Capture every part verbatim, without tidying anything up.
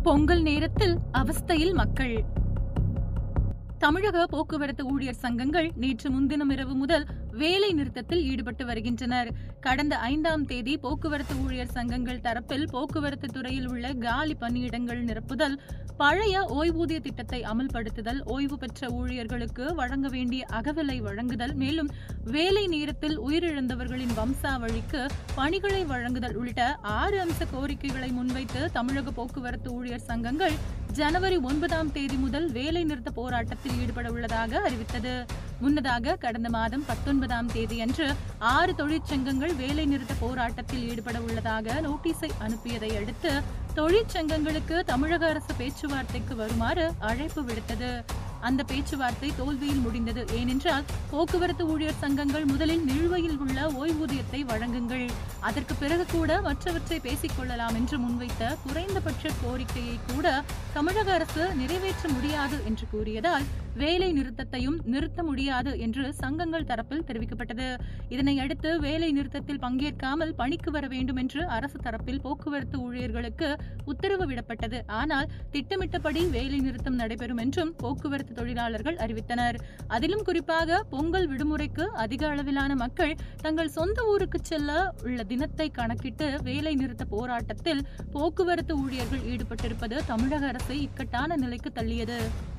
பொங்கல் நேரத்தில் அவஸ்தையில் மக்கள். தமிழக போக்குவரத்து ஊழியர் சங்கங்கள் நேற்று முன்தினம் இரவு முதல் வேலை நிறுத்தத்தில் ஈடுபட்டு வருகின்றனர். கடந்த ஐந்தாம் தேதி போக்குவரத்து ஊழியர் சங்கங்கள் தரப்பில் போக்குவரத்து துறையில் உள்ள காலி பணியிடங்கள் நிரப்புதல், பழைய ஓய்வூதிய திட்டத்தை அமல்படுத்துதல், ஓய்வு பெற்ற ஊழியர்களுக்கு வழங்க வேண்டிய அகவிலை வழங்குதல், மேலும் வேலை நேரத்தில் உயிரிழந்தவர்களின் வம்சாவழிக்கு பணிகளை வழங்குதல் உள்ளிட்ட ஆறு அம்ச கோரிக்கைகளை முன்வைத்து தமிழக போக்குவரத்து ஊழியர் சங்கங்கள் ஜனவரி ஒன்பதாம் தேதி முதல் வேலை நிறுத்த போராட்டத்தில் ஈடுபட உள்ளதாக அறிவித்தது. முன்னதாக கடந்த மாதம் பத்தொன்பதாம் தேதி அன்று ஆறு தொழிற்சங்கங்கள் வேலை நிறுத்த போராட்டத்தில் ஈடுபட உள்ளதாக நோட்டீஸை அனுப்பியதை அடுத்து தொழிற்சங்கங்களுக்கு தமிழக அரசு பேச்சுவார்த்தைக்கு வருமாறு அழைப்பு விடுத்தது. அந்த பேச்சுவார்த்தை தோல்வியில் முடிந்தது. ஏனென்றால் போக்குவரத்து ஊழியர் சங்கங்கள் முதலில் நிலுவையில் உள்ள ஓய்வூதியத்தை வழங்குங்கள், அதற்கு பிறகு கூட மற்றவற்றை பேசிக் கொள்ளலாம் என்று முன்வைத்த குறைந்தபட்ச கோரிக்கையை கூட தமிழக அரசு நிறைவேற்ற முடியாது என்று கூறியதால் வேலை நிறுத்தத்தையும் நிறுத்த முடியாது என்று சங்கங்கள் தரப்பில் தெரிவிக்கப்பட்டது. இதனை அடுத்து வேலை நிறுத்தத்தில் பங்கேற்காமல் பணிக்கு வர வேண்டும் என்று அரசு தரப்பில் போக்குவரத்து ஊழியர்களுக்கு உத்தரவு விடப்பட்டது. ஆனால் திட்டமிட்டபடி வேலை நிறுத்தம் நடைபெறும் என்றும் போக்குவரத்து தொழிலாளர்கள் அறிவித்தனர். அதிலும் குறிப்பாக பொங்கல் விடுமுறைக்கு அதிக அளவிலான மக்கள் தங்கள் சொந்த ஊருக்கு செல்ல உள்ள தினத்தை கணக்கிட்டு வேலை நிறுத்த போராட்டத்தில் போக்குவரத்து ஊழியர்கள் ஈடுபட்டிருப்பது தமிழக அரசை இக்கட்டான நிலைக்கு தள்ளியது.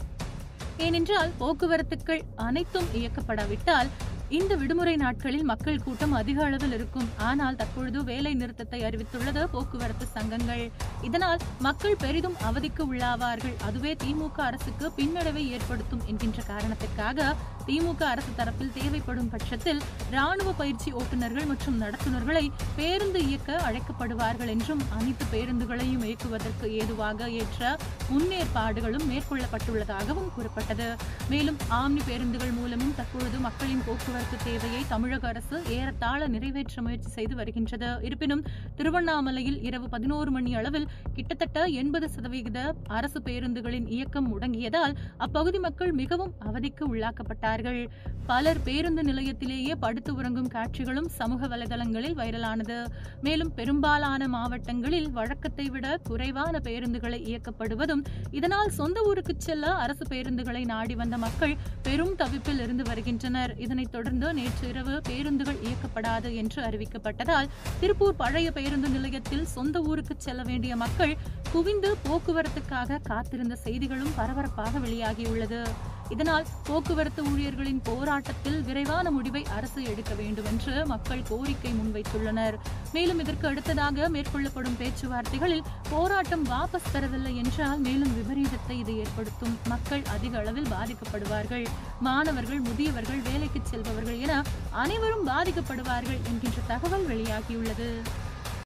ஏனென்றால் போக்குவரத்துகள் அனைத்தும் இயக்கப்படாவிட்டால் இந்த விடுமுறை நாட்களில் மக்கள் கூட்டம் அதிக அளவில் இருக்கும். ஆனால் தற்பொழுது வேலை நிறுத்தத்தை அறிவித்துள்ளது போக்குவரத்து சங்கங்கள். இதனால் மக்கள் பெரிதும் அவதிக்கு உள்ளாவார்கள். அதுவே திமுக அரசுக்கு பின்னடைவை ஏற்படுத்தும் என்கின்ற காரணத்திற்காக திமுக அரசு தரப்பில் தேவைப்படும் பட்சத்தில் ராணுவ பயிற்சி ஓட்டுநர்கள் மற்றும் நடத்துனர்களை பேருந்து இயக்க அழைக்கப்படுவார்கள் என்றும் அனைத்து பேருந்துகளையும் இயக்குவதற்கு ஏதுவாக ஏற்ற முன்னேற்பாடுகளும் மேற்கொள்ளப்பட்டுள்ளதாகவும் கூறப்பட்டது. மேலும் ஆம்னி பேருந்துகள் மூலமும் தற்பொழுது மக்களின் போக்குவரத்து தேவையை தமிழக அரசு ஏறத்தாழ நிறைவேற்ற முயற்சி செய்து வருகின்றது. இருப்பினும் திருவண்ணாமலையில் இரவு பதினோரு மணி அளவில் கிட்டத்தட்ட எண்பது சதவீத அரசு பேருந்துகளின் இயக்கம் முடங்கியதால் அப்பகுதி மக்கள் மிகவும் அவதிக்கு உள்ளாக்கப்பட்டார்கள். பலர் பேருந்து நிலையத்திலேயே படுத்து உறங்கும் காட்சிகளும் சமூக வலைதளங்களில் வைரலானது. மேலும் பெரும்பாலான மாவட்டங்களில் வழக்கத்தை விட குறைவான பேருந்துகளை இயக்கப்படுவதும் இதனால் சொந்த ஊருக்கு செல்ல அரசு பேருந்துகளை நாடி வந்த மக்கள் பெரும் தவிப்பில் இருந்து வருகின்றனர். இதனைத் தொடர்ந்து நேற்று இரவு பேருந்துகள் இயக்கப்படாது என்று அறிவிக்கப்பட்டதால் திருப்பூர் பழைய பேருந்து நிலையத்தில் சொந்த ஊருக்கு செல்ல வேண்டிய மக்கள் குவிந்து போக்குவரத்துக்காக காத்திருந்த செய்திகளும் பரபரப்பாக வெளியாகியுள்ளது. இதனால் போக்குவரத்து ஊழியர்களின் போராட்டத்தில் விரைவான முடிவை அரசு எடுக்க வேண்டும் என்று மக்கள் கோரிக்கை முன்வைத்துள்ளனர். மேலும் இதற்கு அடுத்ததாக மேற்கொள்ளப்படும் பேச்சுவார்த்தைகளில் போராட்டம் வாபஸ் பெறவில்லை என்றால் மேலும் விபரீதத்தை இது ஏற்படுத்தும். மக்கள் அதிக அளவில் பாதிக்கப்படுவார்கள். மாணவர்கள், முதியவர்கள், வேலைக்கு செல்பவர்கள் என அனைவரும் பாதிக்கப்படுவார்கள் என்கின்ற தகவல் வெளியாகியுள்ளது.